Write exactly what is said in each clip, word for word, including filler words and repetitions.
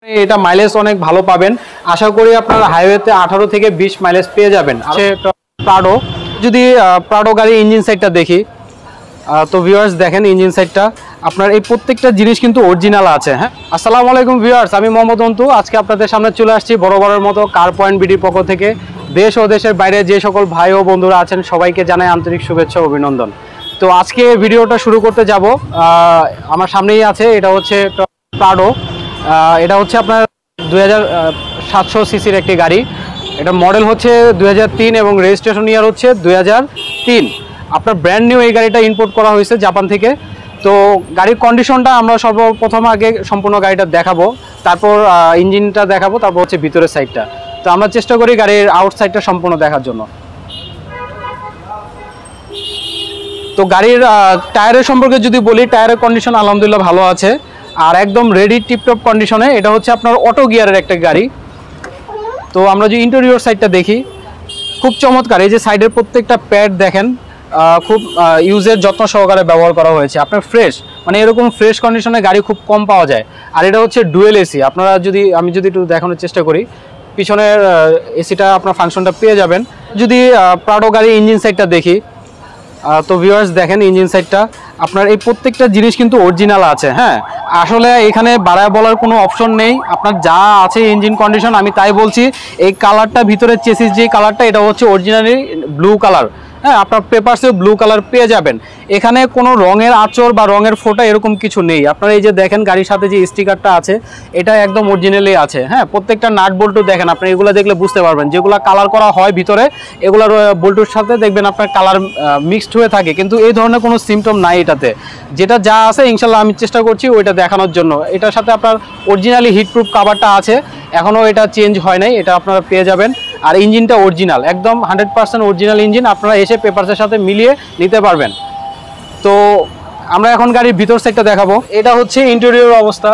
এটা মাইলেজ অনেক ভালো পাবেন। আশা করি আপনারা হাইওয়েতে আঠারো থেকে বিশ মাইলেজ পেয়ে যাবেন। প্রাডো, যদি প্রাডো গাড়ির ইঞ্জিন সাইডটা দেখি তো ভিউয়ার্স দেখেন ইঞ্জিন সাইডটা আপনার এই প্রত্যেকটা জিনিস কিন্তু অরিজিনাল আছে। হ্যাঁ, আসসালামু আলাইকুম ভিউয়ার্স, আমি মোহাম্মদ অন্তু। আজকে আপনাদের সামনে চলে আসছি বরাবরের মতো কার পয়েন্ট বিডির পক্ষ থেকে। দেশ ও দেশের বাইরে যে সকল ভাই ও বন্ধুরা আছেন সবাইকে জানাই আন্তরিক শুভেচ্ছা ও অভিনন্দন। তো আজকে ভিডিওটা শুরু করতে যাব, আমার সামনেই আছে, এটা হচ্ছে প্রাডো। এটা হচ্ছে আপনার দুই হাজার সাতশো সিসির একটি গাড়ি। এটা মডেল হচ্ছে দুই হাজার তিন এবং রেজিস্ট্রেশন ইয়ার হচ্ছে দুই হাজার তিন। আপনার ব্র্যান্ড নিউ এই গাড়িটা ইম্পোর্ট করা হয়েছে জাপান থেকে। তো গাড়ির কন্ডিশনটা আমরা সর্বপ্রথম আগে সম্পূর্ণ গাড়িটা দেখাবো, তারপর ইঞ্জিনটা দেখাবো, তারপর হচ্ছে ভিতরের সাইডটা। তো আমরা চেষ্টা করি গাড়ির আউট সাইডটা সম্পূর্ণ দেখার জন্য। তো গাড়ির টায়ারের সম্পর্কে যদি বলি, টায়ারের কন্ডিশন আলহামদুলিল্লাহ ভালো আছে আর একদম রেডি টিপটপ কন্ডিশনে। এটা হচ্ছে আপনার অটো গিয়ারের একটা গাড়ি। তো আমরা যে ইন্টেরিয়র সাইডটা দেখি, খুব চমৎকার। এই যে সাইডের প্রত্যেকটা প্যাড দেখেন, খুব ইউজের যত্ন সহকারে ব্যবহার করা হয়েছে। আপনার ফ্রেশ, মানে এরকম ফ্রেশ কন্ডিশনে গাড়ি খুব কম পাওয়া যায়। আর এটা হচ্ছে ডুয়েল এসি। আপনারা যদি আমি যদি একটু দেখানোর চেষ্টা করি, পিছনের এসিটা আপনার ফাংশনটা পেয়ে যাবেন। যদি প্রাডো গাড়ির ইঞ্জিন সাইডটা দেখি তো ভিউয়ার্স দেখেন ইঞ্জিন সাইডটা আপনার এই প্রত্যেকটা জিনিস কিন্তু অরিজিনাল আছে। হ্যাঁ, আসলে এখানে বাড়ায় বলার কোনো অপশন নেই। আপনার যা আছে ইঞ্জিন কন্ডিশন, আমি তাই বলছি। এই কালারটা ভিতরের চেসিস যে কালারটা, এটা হচ্ছে অরিজিনালি ব্লু কালার। হ্যাঁ, আপনার পেপারসেও ব্লু কালার পেয়ে যাবেন। এখানে কোনো রঙের আঁচড় বা রঙের ফোঁটা এরকম কিছু নেই। আপনারা এই যে দেখেন গাড়ির সাথে যে স্টিকারটা আছে, এটা একদম অরিজিনালি আছে। হ্যাঁ, প্রত্যেকটা নাট বল্টু দেখেন, আপনি এগুলো দেখলে বুঝতে পারবেন। যেগুলো কালার করা হয় ভিতরে, এগুলোর বল্টুর সাথে দেখবেন আপনার কালার মিক্সড হয়ে থাকে, কিন্তু এই ধরনের কোনো সিমটম নাই এটাতে। যেটা যা আছে ইনশাল্লাহ আমি চেষ্টা করছি ওইটা দেখানোর জন্য। এটার সাথে আপনার অরিজিনালি হিটপ্রুফ কাভারটা আছে, এখনও এটা চেঞ্জ হয় নাই, এটা আপনারা পেয়ে যাবেন। আর ইঞ্জিনটা অরিজিনাল, একদম হান্ড্রেড পার্সেন্ট অরিজিনাল ইঞ্জিন। আপনারা এসে পেপারসের সাথে মিলিয়ে নিতে পারবেন। তো আমরা এখন গাড়ির ভিতর সাইডটা দেখাবো। এটা হচ্ছে ইন্টেরিয়র অবস্থা।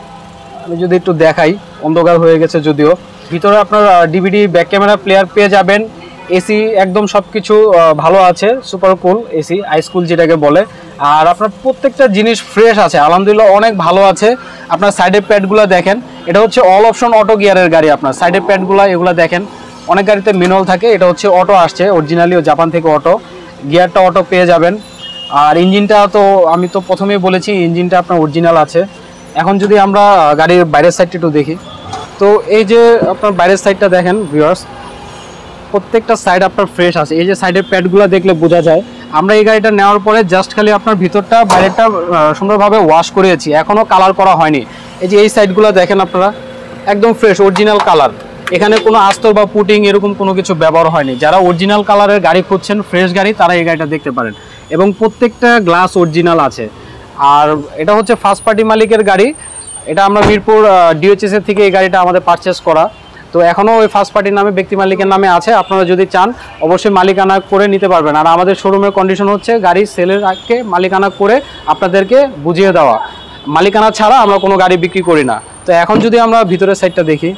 আমি যদি একটু দেখাই, অন্ধকার হয়ে গেছে যদিও। ভিতরে আপনার ডিভিডি ব্যাক ক্যামেরা প্লেয়ার পেয়ে যাবেন। এসি একদম সব কিছু ভালো আছে, সুপার কুল এসি, হাইস্কুল যেটাকে বলে। আর আপনার প্রত্যেকটা জিনিস ফ্রেশ আছে আলহামদুলিল্লাহ, অনেক ভালো আছে। আপনার সাইডের প্যাডগুলো দেখেন, এটা হচ্ছে অল অপশন অটো গিয়ারের গাড়ি। আপনার সাইডের প্যাডগুলো এগুলো দেখেন, অনেক গাড়িতে ম্যানুয়াল থাকে, এটা হচ্ছে অটো আসছে অরিজিনালিও জাপান থেকে অটো। গিয়ারটা অটো পেয়ে যাবেন। আর ইঞ্জিনটা তো আমি তো প্রথমেই বলেছি ইঞ্জিনটা আপনার অরিজিনাল আছে। এখন যদি আমরা গাড়ির বাইরের সাইডটা একটু দেখি, তো এই যে আপনার বাইরের সাইডটা দেখেন ভিউয়ার্স, প্রত্যেকটা সাইড আপনার ফ্রেশ আছে। এই যে সাইডের প্যাডগুলো দেখলে বোঝা যায়। আমরা এই গাড়িটা নেওয়ার পরে জাস্ট খালি আপনার ভিতরটা বাইরেটা সুন্দরভাবে ওয়াশ করেছি, এখনও কালার করা হয়নি। এই যে এই সাইডগুলো দেখেন আপনারা, একদম ফ্রেশ অরিজিনাল কালার। এখানে কোনো আস্তর বা পুটিং এরকম কোনো কিছু ব্যবহার হয়নি। যারা অরিজিনাল কালারের গাড়ি খুঁজছেন, ফ্রেশ গাড়ি, তারা এই গাড়িটা দেখতে পারেন। এবং প্রত্যেকটা গ্লাস অরিজিনাল আছে। আর এটা হচ্ছে ফার্স্ট পার্টি মালিকের গাড়ি। এটা আমরা মিরপুর ডিওএইচএস এর থেকে এই গাড়িটা আমাদের পারচেস করা। তো এখনও ওই ফার্স্ট পার্টির নামে, ব্যক্তি মালিকের নামে আছে। আপনারা যদি চান অবশ্যই মালিকানা করে নিতে পারবেন। আর আমাদের শোরুমের কন্ডিশন হচ্ছে গাড়ি সেলের আগে মালিকানা করে আপনাদেরকে বুঝিয়ে দেওয়া। মালিকানা ছাড়া আমরা কোনো গাড়ি বিক্রি করি না। তো এখন যদি আমরা ভিতরের সাইডটা দেখি,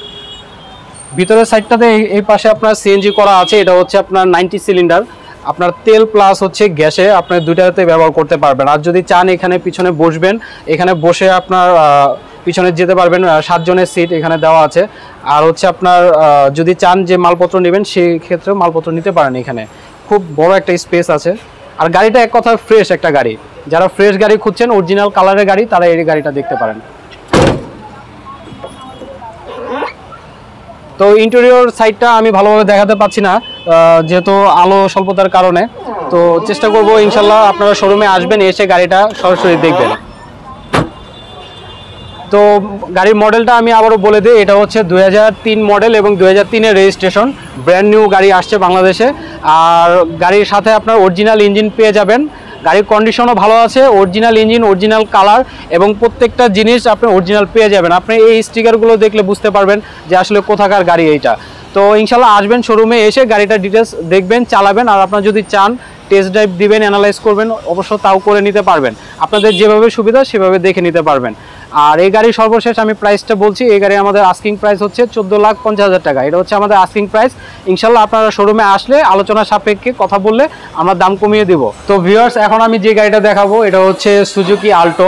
ভিতরের সাইডটাতে এই পাশে আপনার সিএনজি করা আছে। এটা হচ্ছে আপনার নাইনটি সিলিন্ডার। আপনার তেল প্লাস হচ্ছে গ্যাসে আপনার দুইটাতে ব্যবহার করতে পারবেন। আর যদি চান এখানে পিছনে বসবেন, এখানে বসে আপনার পিছনে যেতে পারবেন। সাতজনের সিট এখানে দেওয়া আছে। আর হচ্ছে আপনার যদি চান যে মালপত্র নেবেন, সেই ক্ষেত্রে মালপত্র নিতে পারেন। এখানে খুব বড় একটা স্পেস আছে। আর গাড়িটা এক কথা ফ্রেশ একটা গাড়ি। যারা ফ্রেশ গাড়ি খুঁজছেন, অরিজিনাল কালারের গাড়ি, তারা এই গাড়িটা দেখতে পারেন। তো ইন্টেরিয়র সাইডটা আমি ভালোভাবে দেখাতে পাচ্ছি না, যেহেতু আলো স্বল্পতার কারণে। তো চেষ্টা করব ইনশাল্লাহ আপনারা শোরুমে আসবেন, এসে গাড়িটা সরাসরি দেখবেন। তো গাড়ির মডেলটা আমি আবারও বলে দিই, এটা হচ্ছে দুই হাজার তিন মডেল এবং দুই হাজার তিনের রেজিস্ট্রেশন। ব্র্যান্ড নিউ গাড়ি আসছে বাংলাদেশে। আর গাড়ির সাথে আপনার অরিজিনাল ইঞ্জিন পেয়ে যাবেন। গাড়ির কন্ডিশনও ভালো আছে, অরিজিনাল ইঞ্জিন, অরিজিনাল কালার এবং প্রত্যেকটা জিনিস আপনি অরিজিনাল পেয়ে যাবেন। আপনি এই স্টিকারগুলো দেখলে বুঝতে পারবেন যে আসলে কোথাকার গাড়ি এইটা। তো ইনশাল্লাহ আসবেন শোরুমে, এসে গাড়িটার ডিটেলস দেখবেন, চালাবেন। আর আপনারা যদি চান টেস্ট ড্রাইভ দিবেন, অ্যানালাইজ করবেন, অবশ্য তাও করে নিতে পারবেন। আপনাদের যেভাবে সুবিধা সেভাবে দেখে নিতে পারবেন। আর এই গাড়ির সর্বশেষ আমি প্রাইসটা বলছি, এই গাড়ি আমাদের আস্কিং প্রাইস হচ্ছে চোদ্দো লাখ পঞ্চাশ হাজার টাকা। এটা হচ্ছে আমাদের আস্কিং প্রাইস। ইনশাল্লাহ আপনারা শোরুমে আসলে আলোচনা সাপেক্ষে কথা বললে আমরা দাম কমিয়ে দিব। তো ভিউয়ার্স, এখন আমি যে গাড়িটা দেখাবো এটা হচ্ছে সুজুকি আল্টো।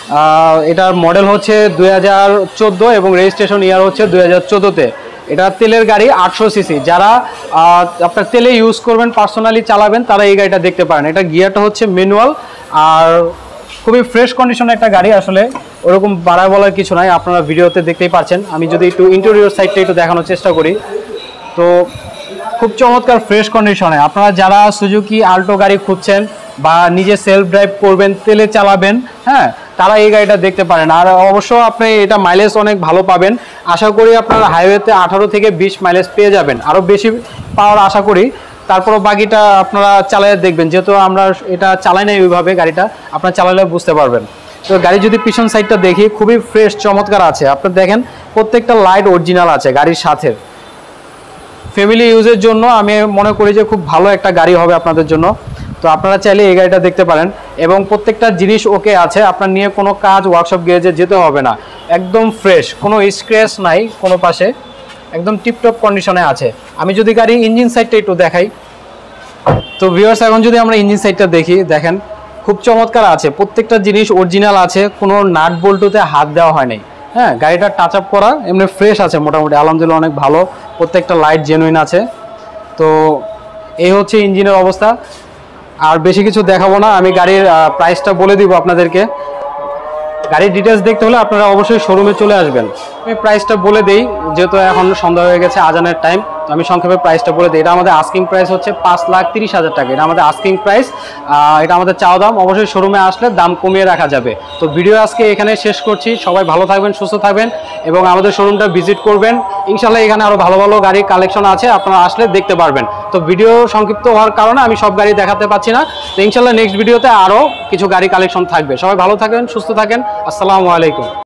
এটার মডেল হচ্ছে দুই হাজার চোদ্দো এবং রেজিস্ট্রেশন ইয়ার হচ্ছে দুই হাজার চোদ্দোতে। এটা তেলের গাড়ি, আটশো সিসি। যারা আপনার তেলে ইউজ করবেন, পার্সোনালি চালাবেন, তারা এই গাড়িটা দেখতে পারেন। এটা গিয়ারটা হচ্ছে ম্যানুয়াল আর খুবই ফ্রেশ কন্ডিশনের একটা গাড়ি। আসলে ওরকম বাড়ায় বলার কিছু নাই, আপনারা ভিডিওতে দেখতেই পাচ্ছেন। আমি যদি একটু ইন্টেরিয়র সাইডটা একটু দেখানোর চেষ্টা করি, তো খুব চমৎকার ফ্রেশ কন্ডিশনে। আপনারা যারা সুজুকি আল্টো গাড়ি খুঁজছেন বা নিজে সেলফ ড্রাইভ করবেন, তেলে চালাবেন, হ্যাঁ, তারা এই গাড়িটা দেখতে পারেন। আর অবশ্য আপনি এটা মাইলেজ অনেক ভালো পাবেন। আশা করি আপনারা হাইওয়েতে আঠারো থেকে বিশ মাইলেজ পেয়ে যাবেন, আরও বেশি পাওয়ার আশা করি। তারপরও বাকিটা আপনারা চালিয়ে দেখবেন, যেহেতু আমরা এটা চালাই নাই ওইভাবে, গাড়িটা আপনারা চালালে বুঝতে পারবেন। তো গাড়ি যদি পিছন সাইডটা দেখি, খুবই ফ্রেশ চমৎকার আছে। আপনারা দেখেন প্রত্যেকটা লাইট অরিজিনাল আছে গাড়ির সাথে। ফ্যামিলি ইউজের জন্য আমি মনে করি যে খুব ভালো একটা গাড়ি হবে আপনাদের জন্য। তো আপনারা চাইলে এই গাড়িটা দেখতে পারেন এবং প্রত্যেকটা জিনিস ওকে আছে। আপনার নিয়ে কোনো কাজ ওয়ার্কশপ গ্যারেজে যেতে হবে না, একদম ফ্রেশ, কোনো স্ক্র্যাচ নাই কোনো পাশে, একদম টিপটপ কন্ডিশনে আছে। আমি যদি গাড়ির ইঞ্জিন সাইডটা একটু দেখাই, তো ভিউয়ার্স এখন যদি আমরা ইঞ্জিন সাইডটা দেখি, দেখেন খুব চমৎকার আছে। প্রত্যেকটা জিনিস অরিজিনাল আছে, কোনো নাট বল্টুতে হাত দেওয়া হয় নাই। হ্যাঁ, গাড়িটা টাচ আপ করা, এমনি ফ্রেশ আছে মোটামুটি, আলহামদুলিল্লাহ অনেক ভালো। প্রত্যেকটা লাইট জেনুইন আছে। তো এই হচ্ছে ইঞ্জিনের অবস্থা। আর বেশি কিছু দেখাবো না, আমি গাড়ির প্রাইসটা বলে দিব আপনাদেরকে। গাড়ির ডিটেলস দেখতে হলে আপনারা অবশ্যই শোরুমে চলে আসবেন। আমি প্রাইসটা বলে দিই, যেহেতু এখন সন্ধ্যা হয়ে গেছে, আজানের টাইম, তো আমি সংক্ষেপে প্রাইসটা বলে দিই। এটা আমাদের আস্কিং প্রাইস হচ্ছে পাঁচ লাখ তিরিশ হাজার টাকা। এটা আমাদের আস্কিং প্রাইস, এটা আমাদের চাওয়া দাম। অবশ্যই শোরুমে আসলে দাম কমিয়ে রাখা যাবে। তো ভিডিও আজকে এখানে শেষ করছি। সবাই ভালো থাকবেন, সুস্থ থাকবেন এবং আমাদের শোরুমটা ভিজিট করবেন। ইনশাল্লাহ এখানে আরও ভালো ভালো গাড়ির কালেকশন আছে, আপনারা আসলে দেখতে পারবেন। তো ভিডিও সংক্ষিপ্ত হওয়ার কারণে আমি সব গাড়ি দেখাতে পাচ্ছি না। তো ইনশাল্লাহ নেক্সট ভিডিওতে আরও কিছু গাড়ি কালেকশন থাকবে। সবাই ভালো থাকবেন, সুস্থ থাকেন। আসসালামু আলাইকুম।